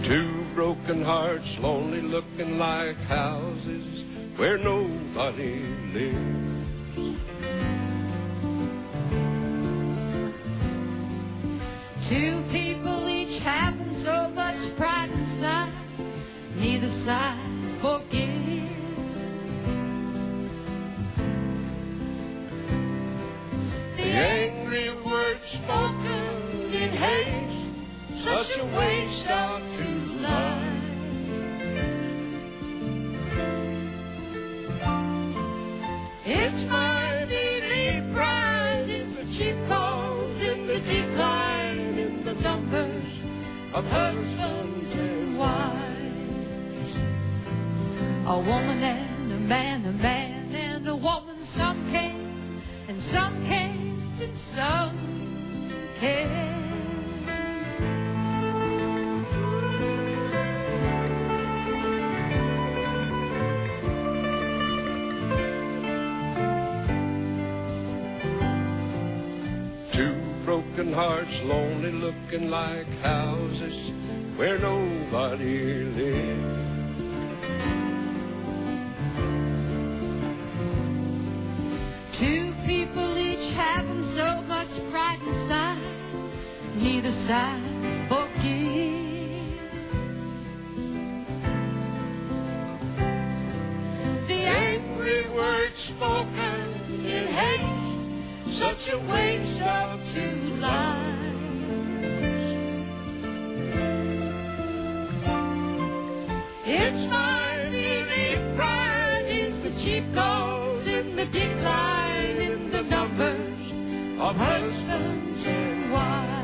Two broken hearts, lonely looking like houses where nobody lives. Two people each having so much pride inside, neither side forgives. The angry words spoken in haste, such a waste of two lives. It's my beating pride, it's the cheap calls in the decline in the numbers of husbands and wives. A woman and a man and a woman, some can and some can't and some can. Two broken hearts, lonely looking like houses where nobody lives. Two people each having so much pride inside, neither side forgives. The angry words spoken in haste, such a waste of two lives. It's my beating pride, it's the cheap calls in the decline in the numbers of husbands and wives.